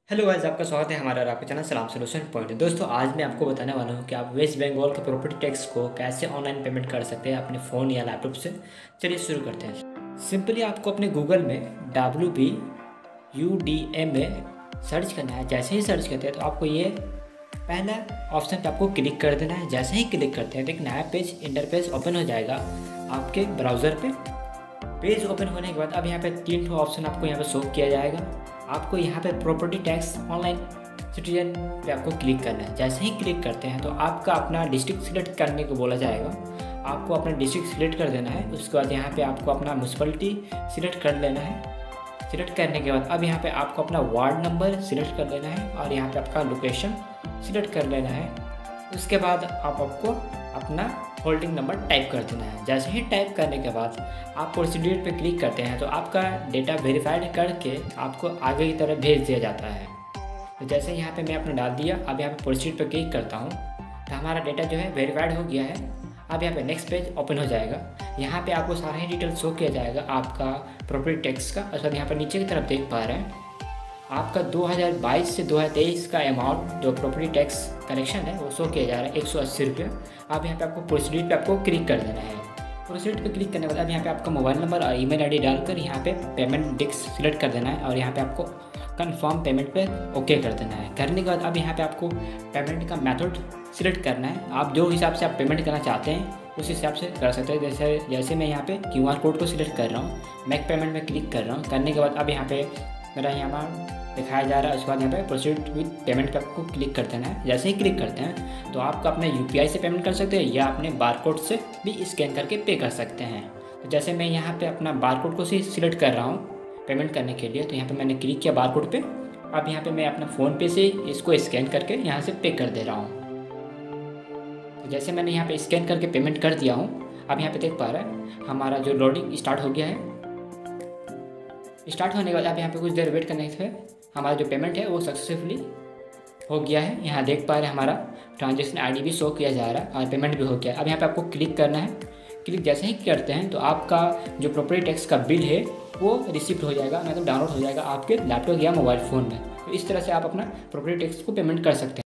Hello guys, आपका स्वागत है हमारे और आपके चैनल सलाम सॉल्यूशन पॉइंट। दोस्तों, आज मैं आपको बताने वाला हूं कि आप वेस्ट बंगाल के प्रॉपर्टी टैक्स को कैसे ऑनलाइन पेमेंट कर सकते हैं अपने फ़ोन या लैपटॉप से। चलिए शुरू करते हैं। सिंपली आपको अपने गूगल में WBUDMA सर्च करना है। जैसे ही सर्च करते हैं तो आपको ये पहला ऑप्शन पे आपको क्लिक कर देना है। जैसे ही क्लिक करते हैं तो एक नया पेज इंटरफेस ओपन हो जाएगा आपके ब्राउज़र पे। पेज ओपन होने के बाद अब यहाँ पे 3 ऑप्शन आपको यहाँ पे शो किया जाएगा। आपको यहाँ पे प्रॉपर्टी टैक्स ऑनलाइन सिटीजन पे आपको क्लिक करना है। जैसे ही क्लिक करते हैं तो आपका अपना डिस्ट्रिक्ट सिलेक्ट करने को बोला जाएगा। आपको अपना डिस्ट्रिक्ट सिलेक्ट कर देना है। उसके बाद यहाँ पे आपको अपना म्यूनसिपलिटी सिलेक्ट कर लेना है। सिलेक्ट करने के बाद अब यहाँ पे आपको अपना वार्ड नंबर सिलेक्ट कर लेना है और यहाँ पे आपका लोकेशन सिलेक्ट कर लेना है। उसके बाद आपको अपना होल्डिंग नंबर टाइप कर देना है। जैसे ही टाइप करने के बाद आप प्रोसीड्यूर पे क्लिक करते हैं तो आपका डेटा वेरीफाइड करके आपको आगे की तरफ भेज दिया जाता है। तो जैसे यहाँ पे मैं अपना डाल दिया, अब यहाँ पे प्रोसीड पे क्लिक करता हूँ तो हमारा डेटा जो है वेरीफाइड हो गया है। अब यहाँ पे नेक्स्ट पेज ओपन हो जाएगा। यहाँ पे आपको सारा ही डिटेल शो किया जाएगा आपका प्रॉपर्टी टैक्स का। उसके बाद यहाँ पर नीचे की तरफ देख पा रहे हैं आपका 2022 से 2023 का अमाउंट जो प्रॉपर्टी टैक्स कलेक्शन है वो शो किया जा रहा है 180 रुपये। अब यहाँ पे आपको प्रोसीड पे आपको क्लिक कर देना है। प्रोसीड पे क्लिक करने के बाद अब यहाँ पे आपका मोबाइल नंबर और ईमेल आईडी डालकर यहाँ पे पेमेंट डिस्क सिलेक्ट कर देना है और यहाँ पे आपको कंफर्म पेमेंट पे ओके कर देना है। करने के बाद अब यहाँ पे आपको पेमेंट का मेथड सिलेक्ट करना है। आप जो हिसाब से आप पेमेंट करना चाहते हैं उस हिसाब से कर सकते हैं। जैसे मैं यहाँ पे QR कोड को सिलेक्ट कर रहा हूँ, मेक पेमेंट में क्लिक कर रहा हूँ। करने के बाद अब यहाँ पे मेरा यहाँ दिखाया जा रहा है। उसके बाद यहाँ पे प्रोसीड विद पेमेंट पे आपको क्लिक कर देना है। जैसे ही क्लिक करते हैं तो आपका अपने UPI से पेमेंट कर सकते हैं या अपने बारकोड से भी स्कैन करके पे कर सकते हैं। तो जैसे मैं यहाँ पे अपना बारकोड को सिलेक्ट कर रहा हूँ पेमेंट करने के लिए, तो यहाँ पे मैंने क्लिक किया बारकोड पे। अब यहाँ पे मैं अपना फ़ोन पे से इसको स्कैन करके यहाँ से पे कर दे रहा हूँ। तो जैसे मैंने यहाँ पे स्कैन करके पेमेंट कर दिया हूँ, अब यहाँ पे देख पा रहा है हमारा जो लोडिंग स्टार्ट हो गया है। स्टार्ट होने के बाद अब यहाँ पे कुछ देर वेट करने से हमारा जो पेमेंट है वो सक्सेसफुली हो गया है। यहाँ देख पा रहे हैं हमारा ट्रांजैक्शन आईडी भी शो किया जा रहा है और पेमेंट भी हो गया। अब यहाँ पे आपको क्लिक करना है। क्लिक जैसे ही करते हैं तो आपका जो प्रॉपर्टी टैक्स का बिल है वो रिसीव हो जाएगा, मतलब डाउनलोड हो जाएगा आपके लैपटॉप या मोबाइल फ़ोन में। तो इस तरह से आप अपना प्रॉपर्टी टैक्स को पेमेंट कर सकते हैं।